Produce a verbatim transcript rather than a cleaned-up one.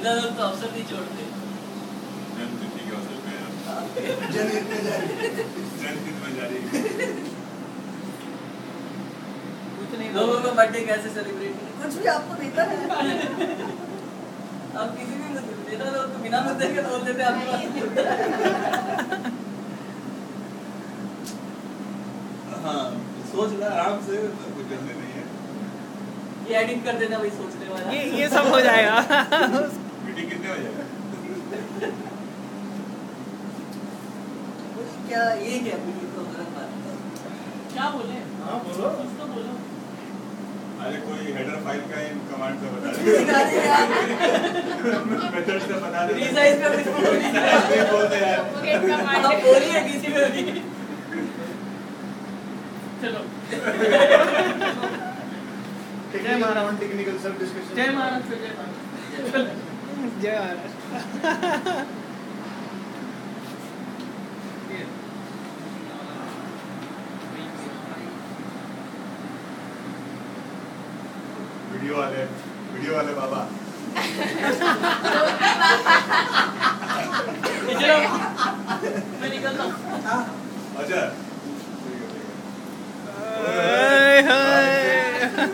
इधर तो अवसर नहीं छोड़ते। जन्मतिथि के अवसर पे जनहित में जारी जनहित में जारी कुछ नहीं। लोगों का बर्थडे कैसे सेलिब्रेट करें? कुछ भी आपको देता है। अब किसी भी देता तो बिना मुद्दे के बोल देते आपके पास नहीं होता। हाँ सोच ले आराम से, कुछ जल्दी नहीं है। ये एडिट कर देना भाई सोचने वाला। ये ये सब हो जाएगा। मीटिंग कितने हो जाएगा? क्या ये क्या प्रोग्राम बात क्या बोले? हाँ बोलो। कुछ तो बोलो। अरे कोई हेडर फाइल का इन कमांड से बता दे। मेथड से बता दे। रिसाइज पे कुछ बोल नहीं बोलते यार। आप बोलिए किसी में भी। चलो। जय महाराज टेक्निकल सब डिस्कशन। जय महाराज जय महाराज। जय महाराज। वीडियो वाले वीडियो वाले बाबा। चलो मैं निकलता हूँ। अच्छा।